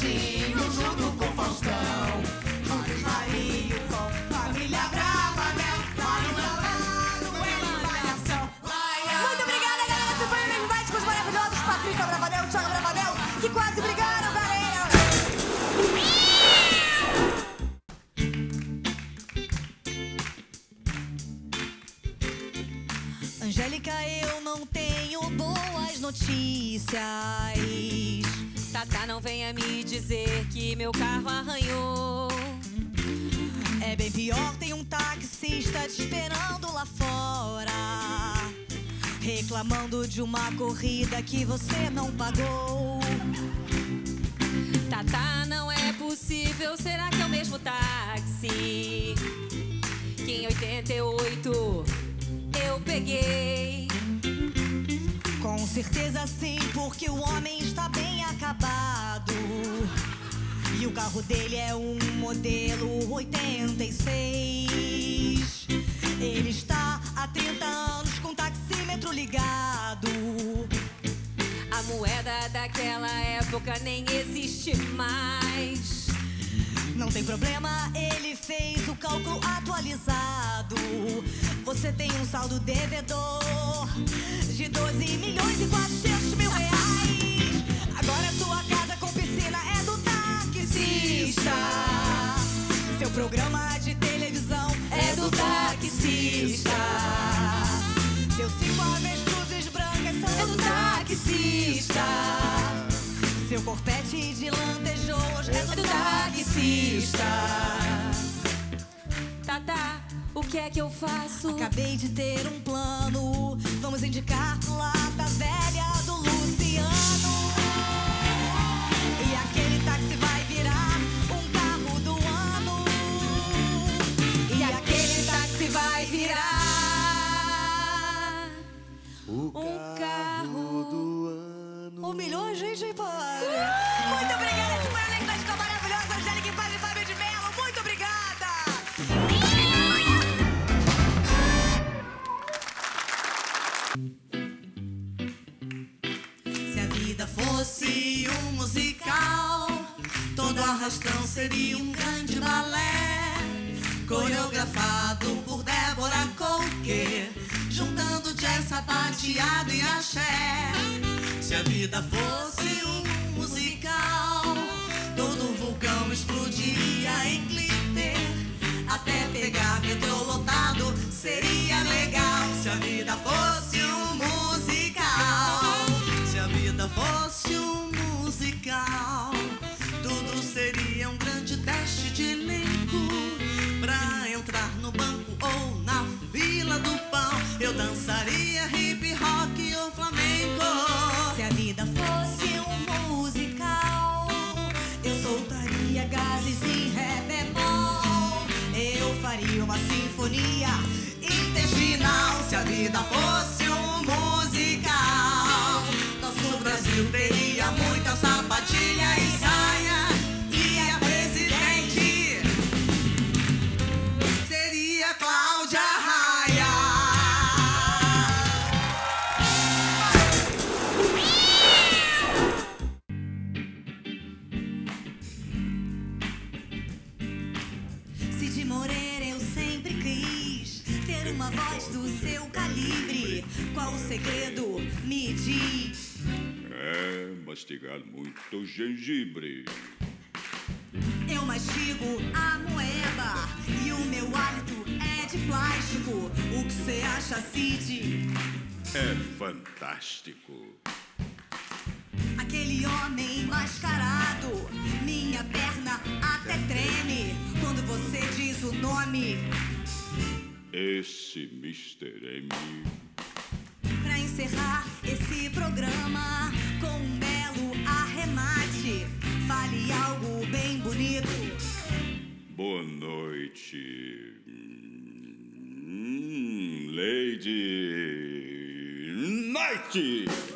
Pretinho junto com Faustão. Juntos Marinho com Família Bravanel. Lá no Salvado, em Malhação. Muito obrigada, galera. Esse foi o Mesmo Bate com os maravilhosos Patrícia Bravanel e Thiago Bravanel, que quase brigaram, galera. Angélica, eu não tenho boas notícias. Tata, não venha me dizer que meu carro arranhou. É bem pior, tem um taxista te esperando lá fora, reclamando de uma corrida que você não pagou. Tata, não é possível, será que é o mesmo táxi que em 88 eu peguei? Com certeza sim, porque o homem está bem acabado e o carro dele é um modelo 86. Ele está há 30 anos com o taxímetro ligado. A moeda daquela época nem existe mais. Não tem problema, ele fez o cálculo atualizado. Você tem um saldo devedor de 12.400.000 reais. Agora sua casa com piscina é do taxista. Seu programa de televisão é do taxista. Seus 5 avestruzes brancas são do taxista. Seu corpete de lantejoulas é do taxista. Tata, o que é que eu faço? Acabei de ter um plano. Vamos indicar lata velha do Luciano. E aquele táxi vai virar um carro do ano. E aquele táxi vai virar o carro do ano. Humilhou a gente, hein, pai? Muito obrigada, esse foi o elenco da dica maravilhosa, Angélica Paz e Fábio de Mello. Muito obrigada! Se a vida fosse um musical, todo arrastão seria um grande balé, coreografado por Débora Coquet, juntando jazz, sapateado e axé. Se a vida fosse um musical, todo vulcão explodiria em glitter, até pegar metrô lotado seria legal. Se a vida fosse um musical, se a vida fosse um musical, tudo seria um grande teste de elenco pra entrar no banco ou na fila do pão. Eu dançaria hip hop ou flamenco. Se a vida fosse um musical, eu soltaria gases em ré bemol. Eu faria uma sinfonia intestinal. Se a vida fosse um musical, nosso Brasil teria muita sapatilha e saia. E a presidente seria Cláudia Raia. Cid Moreira, eu sempre quis ter uma voz do seu calibre. Qual o segredo? Me diz. É mastigar muito gengibre. Eu mastigo a moeba e o meu hálito é de plástico. O que você acha, Cid? É fantástico. Aquele homem mascarado, minha perna até treme quando você diz o nome. Esse Mr. M. Pra encerrar esse programa com um belo arremate, fale algo bem bonito. Boa noite, Lady Night.